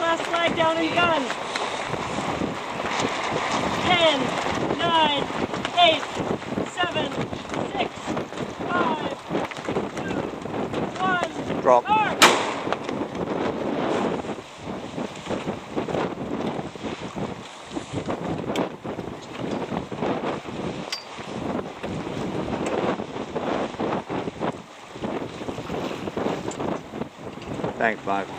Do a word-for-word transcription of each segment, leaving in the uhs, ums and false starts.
last flag down and gun. Ten, nine, eight, seven, six, five, two, one. Drop. Mark. Thanks, Michael.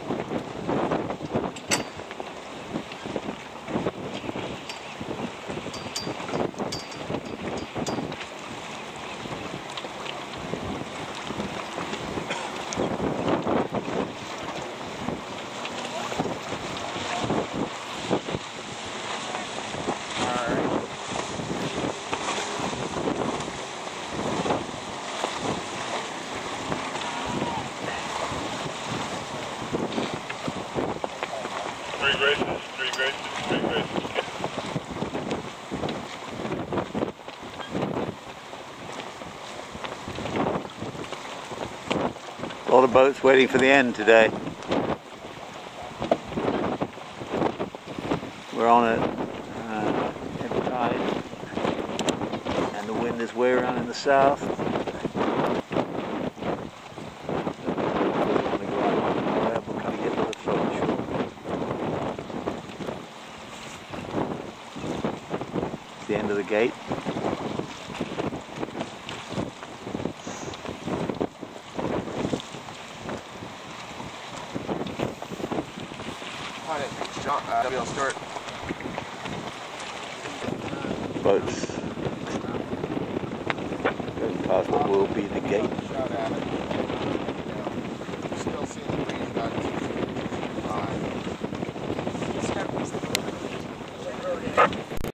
Three graces, three graces, three graces. A lot of boats waiting for the end today. We're on it uh, ebb tide, and the wind is way around in the south. We'll kind of get to the front shore. The end of the gate. John, uh, W L Stewart. Boats going past what will be the gate.